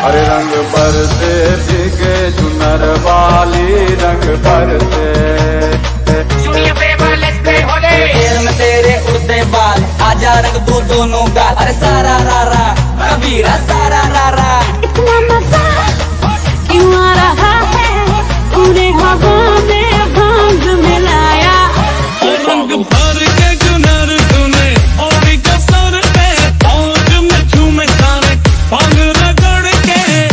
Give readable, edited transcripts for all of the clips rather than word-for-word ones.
अरे रंग बरसे भीगे चुनर वाली रंग बरसे। पैर में तेरे उड़ते बाल आजा रंग दो दोनों गाल। अरे सारा रारा कबीरा सारा रारा। इतना मजा क्यों आ रहा है पूरे हवा में भांग मिलाया। रंग भर के चुनर तूने और कसर पे पौध में झूमे सारे भांग रगड़ के।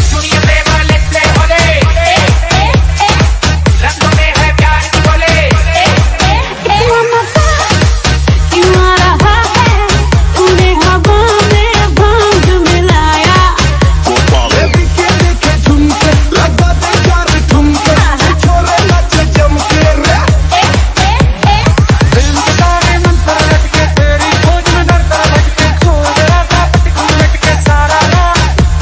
रंगों में है प्यार की बोले। इतना मजा क्यों आ रहा है पूरे हवा में भांग मिलाया। देखे देखे झुमके लगा दे यार ठुमके छोरे नाचे जम के रे। दिल के तारे मन पर लटके तेरी खोज में डरता भटके खोज रहा था पटक लटके सारा रात।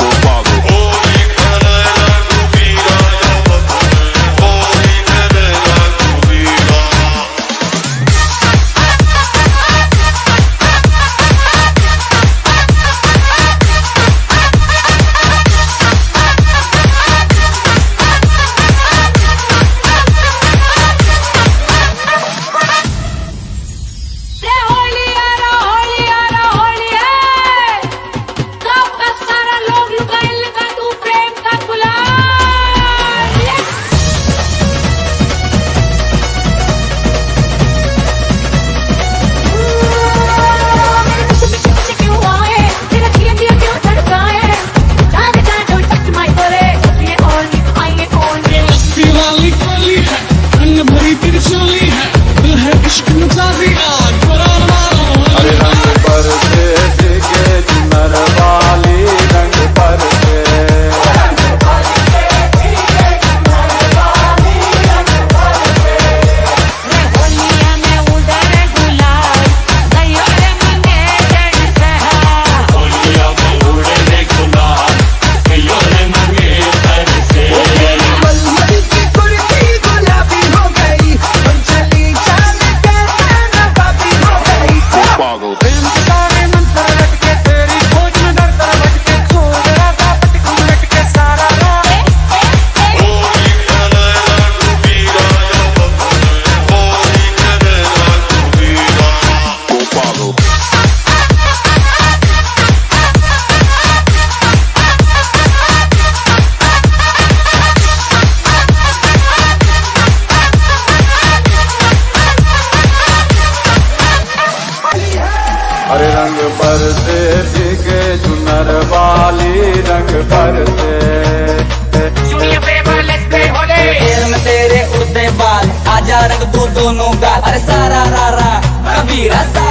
होली आ रहा होली है। गाँव का सारा लोग लगा तू प्रेम का गुलाल। क्यों आए तेरा दिया दिया क्यों धड़काए। जाने जाने don't touch my body। ये only लस्सी वाली कोली है रंग भरी त्रिशूली है दिल है इश्क मचा दिया करार मारो। अरे रंग बरसे भीगे चुनर वाली रंग बरसे। होलिया में उधर गुलाल गयो रे मंगे जड़ मलमल की कुर्सी गुलाबी हो गई चली जाने कैसे नवाबी हो गई। दिल के तारे मन पर लटके तेरी खोज में डरता भटके खोज रहा था पटक लटके सारा रात। अरे रंग बरसे भीगे चुनर वाली रंग बरसे। पैर में तेरे उड़ते बाल आजा रंग दो दोनों गाल। अरे सारा रारा कबीरा